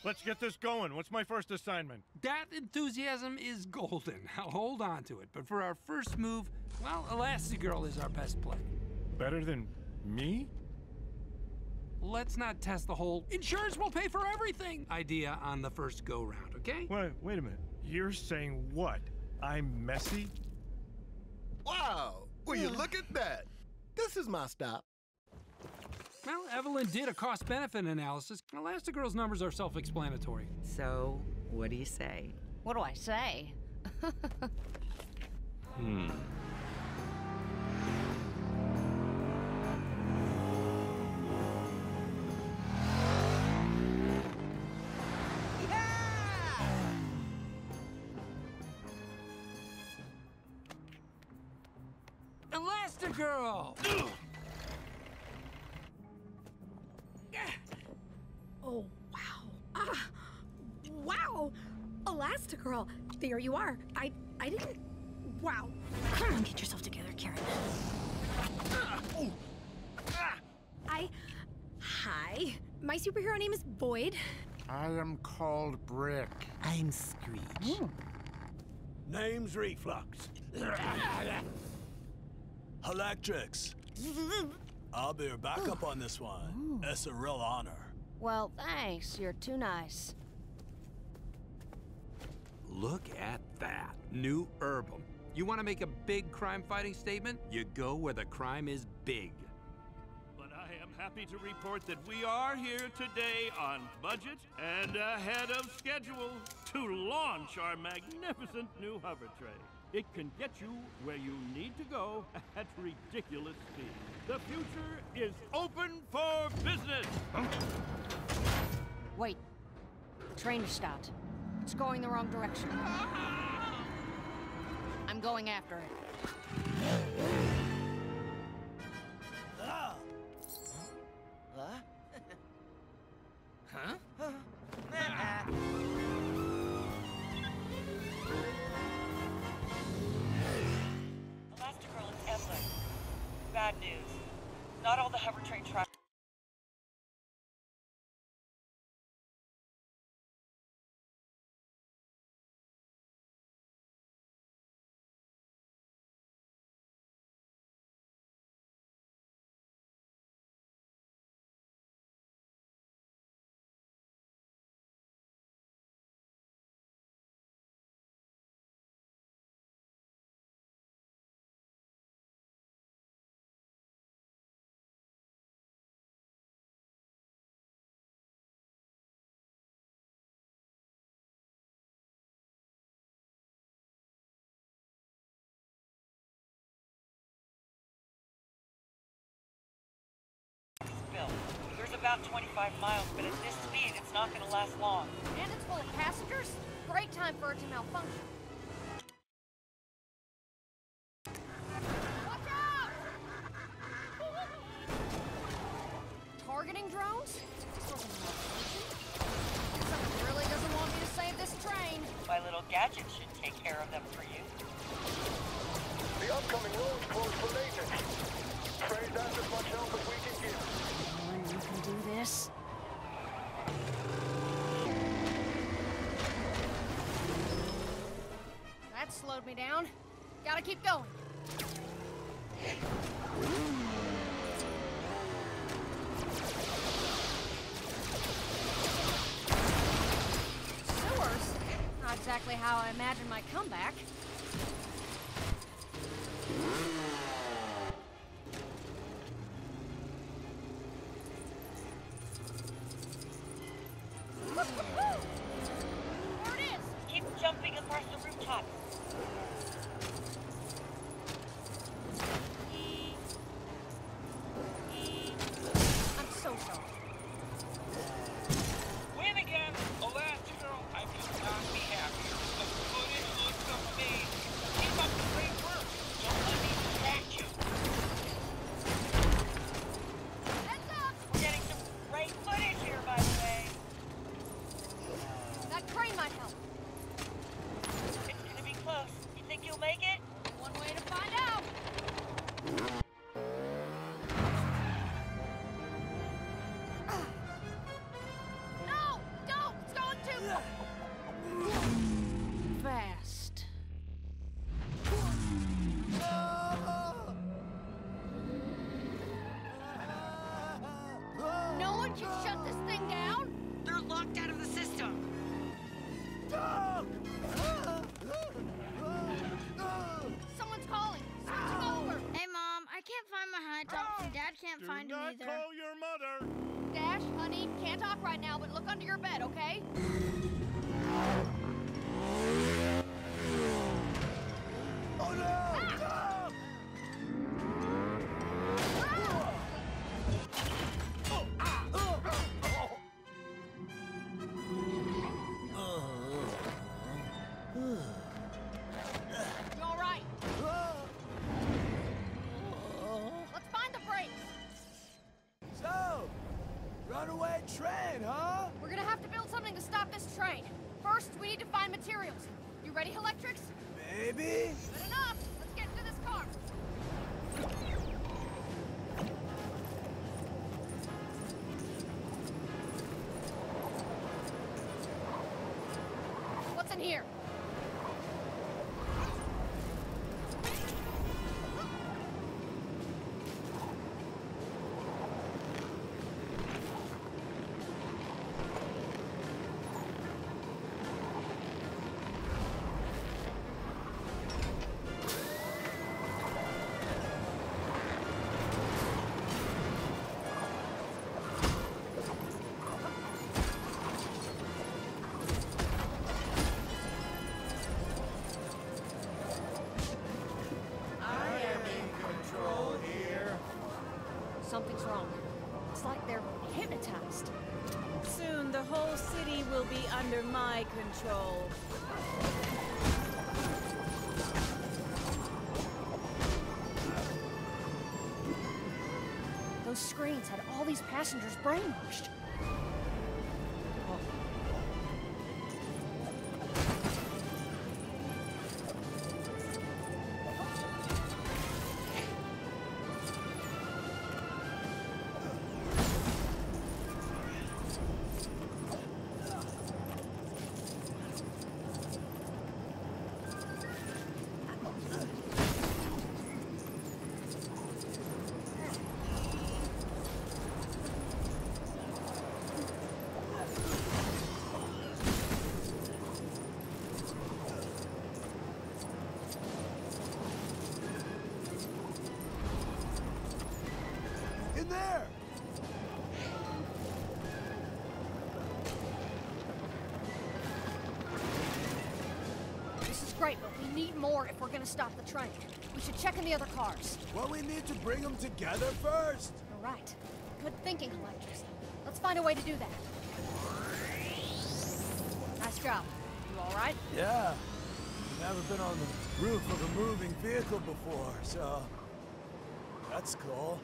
Let's get this going. What's my first assignment? That enthusiasm is golden. I'll hold on to it. But for our first move, well, Elastigirl is our best play. Better than me? Let's not test the whole insurance will pay for everything idea on the first go-round, okay? Wait a minute. You're saying what? I'm messy? Wow! Will you look at that? This is my stop. Well, Evelyn did a cost-benefit analysis. Elastigirl's numbers are self-explanatory. So, what do you say? What do I say? Elastigirl! Oh, wow. Wow! Elastigirl, there you are. I didn't... Wow. Come on, get yourself together, Karen. Hi. My superhero name is Boyd. I am called Brick. I'm Screech. Name's Reflux. Electrics. I'll be your backup on this one. It's a real honor. Well, thanks. You're too nice. Look at that. New Herbal. You want to make a big crime-fighting statement? You go where the crime is big. But I am happy to report that we are here today on budget and ahead of schedule to launch our magnificent new hover train. It can get you where you need to go at ridiculous speed. The future is open for business. Wait. The train just stopped. It's going the wrong direction. I'm going after it. Elastigirl, it's Evelyn. Bad news. Not all the hover train traffic. There's about 25 miles, but at this speed, it's not going to last long. And it's full of passengers? Great time for it to malfunction. Watch out! Targeting drones? Someone really doesn't want me to save this train. My little gadget should take care of them for you. The upcoming road's closed for maintenance. Trade that's as much help as we can give. You can do this. That slowed me down. Gotta keep going. Sewers? Not exactly how I imagined my comeback. There it is! Keep jumping across the rooftop. I'm so sorry. Win again! Elastigirl, I could not be happier. The footage looks amazing. Keep up the great work. Don't let me distract you. Heads up! We're getting some great footage here, by the way. That crane might help. It's gonna be close. You think you'll make it? One way to find out. No! Don't! It's I talk to? Dad can't find him either. Do not call your mother. Dash, honey, can't talk right now, but look under your bed, okay? Oh no! Stop! You all right? Let's find the brakes. So, runaway train, huh? We're gonna have to build something to stop this train. First, we need to find materials. You ready, Electrix? Maybe? Good enough. Let's get into this car. What's in here? Something's wrong. It's like they're hypnotized. Soon the whole city will be under my control. Those screens had all these passengers brainwashed. In there! This is great, but we need more if we're gonna stop the train. We should check in the other cars. Well, we need to bring them together first. You're right. Good thinking, Electrix. Let's find a way to do that. Nice job. You all right? Yeah. I've never been on the roof of a moving vehicle before, so that's cool.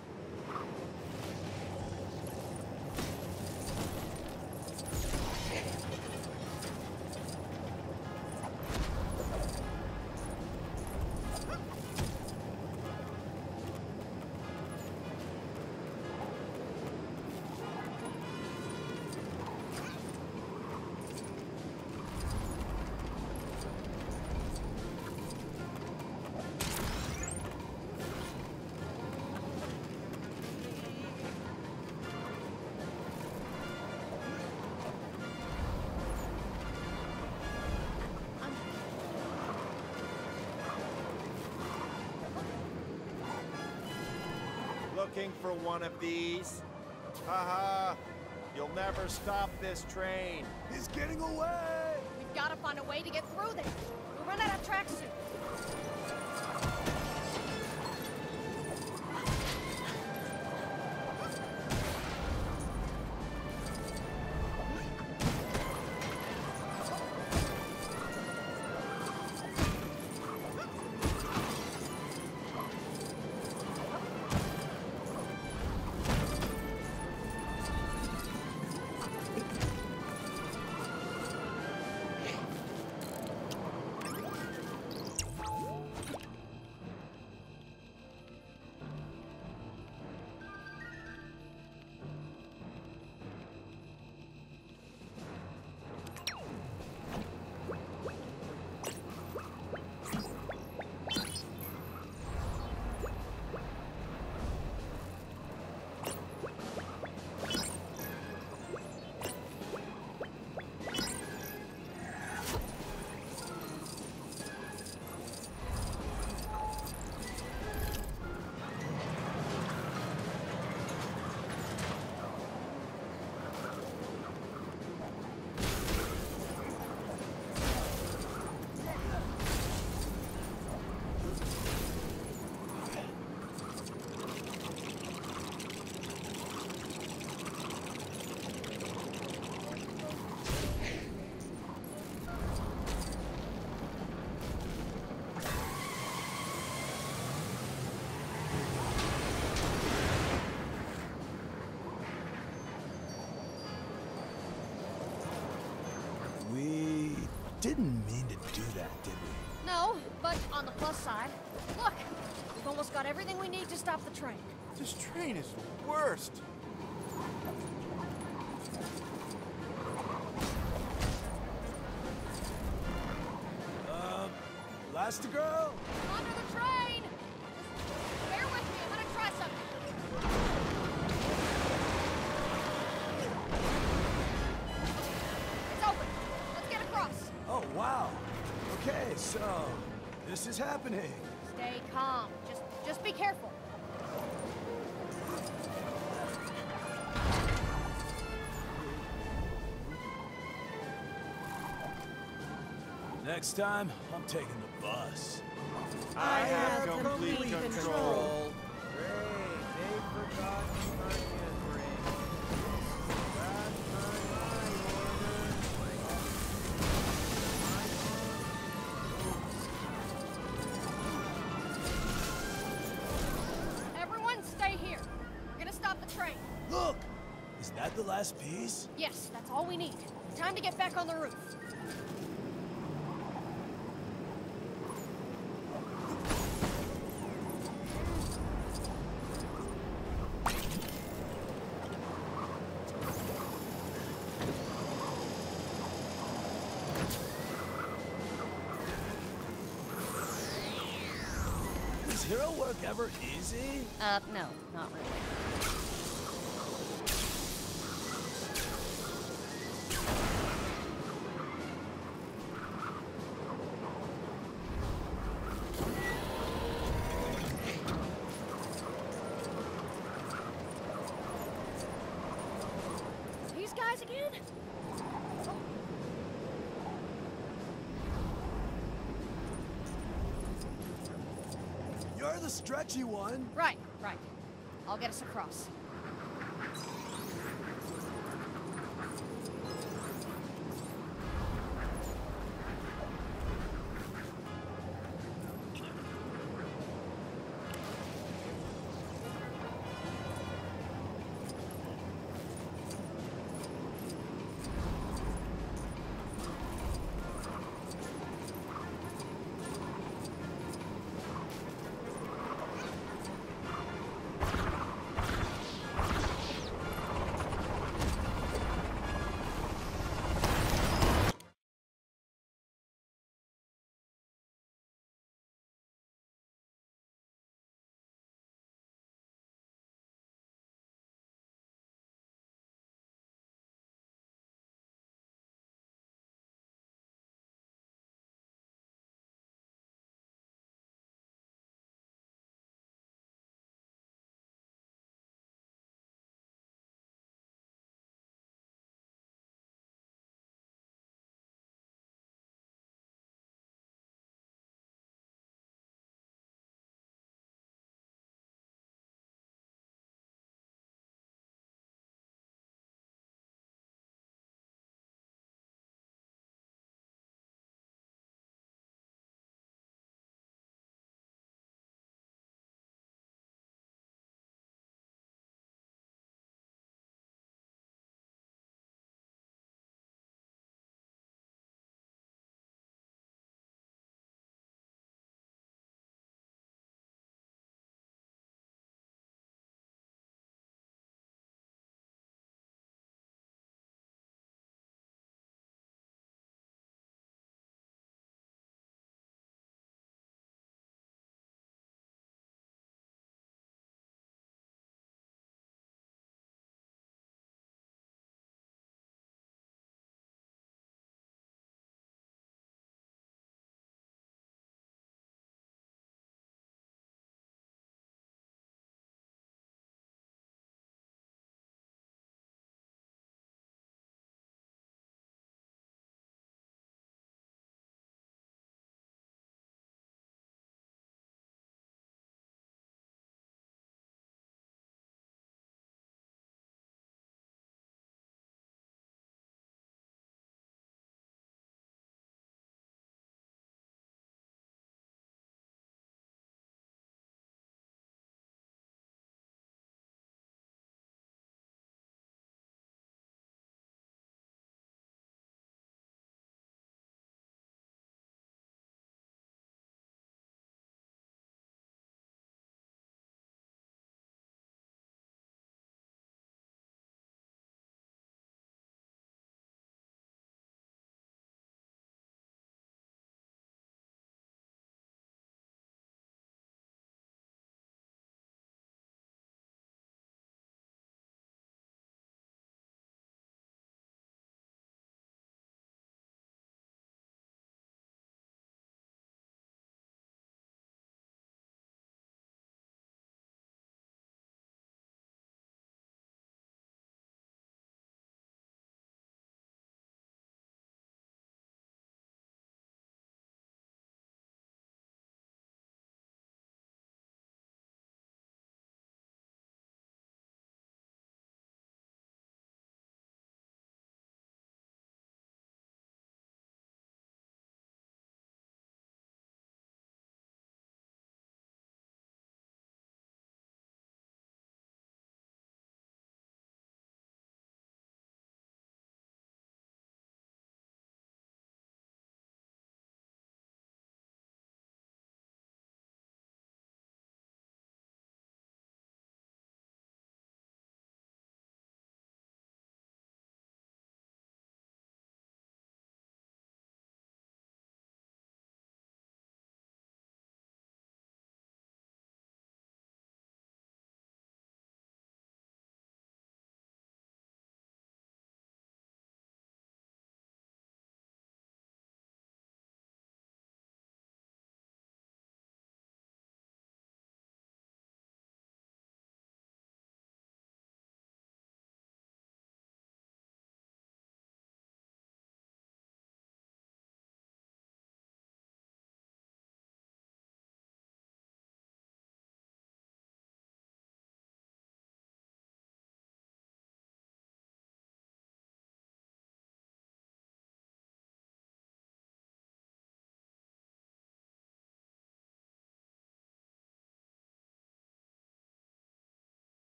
Looking for one of these? Haha! You'll never stop this train. He's getting away! We've got to find a way to get through there. We'll run out of tracks soon. didn't mean to do that, did we? No, but on the plus side, look, we've almost got everything we need to stop the train. This train is the worst. Elastigirl? Under the train! Bear with me, I'm gonna try something. It's open. Let's get across. Oh, wow. Okay, so this is happening. Stay calm. Just be careful. Next time, I'm taking the bus. I have complete control. Great, they've forgotten my handbrake. That's my order. Everyone stay here. We're gonna stop the train. Look! Is that the last piece? Yes, that's all we need. Time to get back on the roof. Is hero work ever easy? No, not really. These guys again? You're the stretchy one. Right. I'll get us across.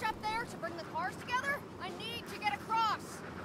up there to bring the cars together? I need to get across.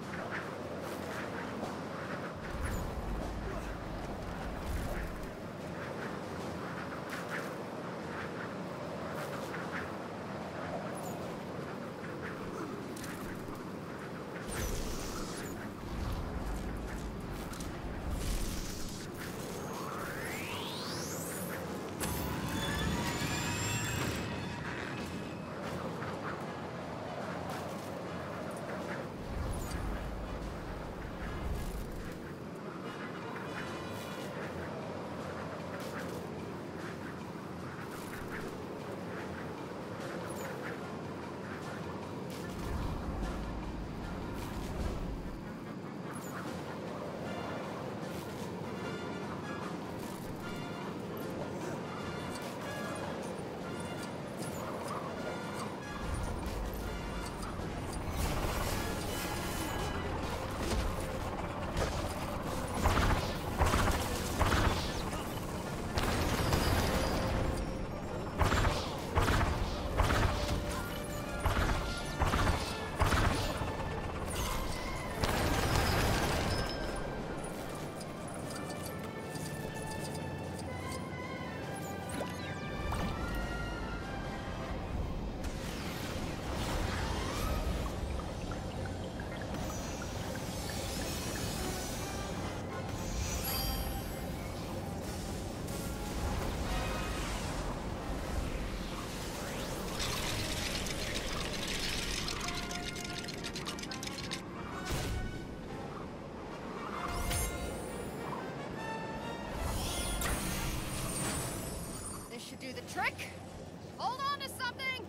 Should do the trick. Hold on to something.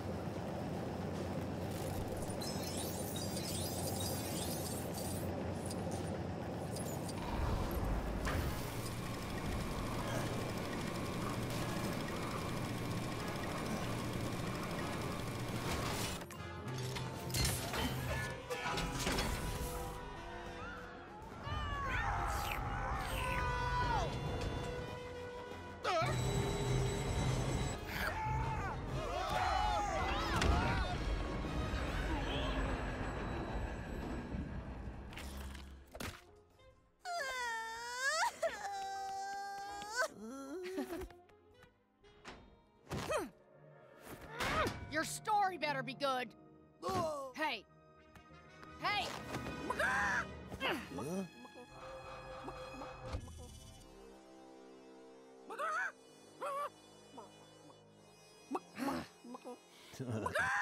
Your story better be good. Hey. Hey! Huh?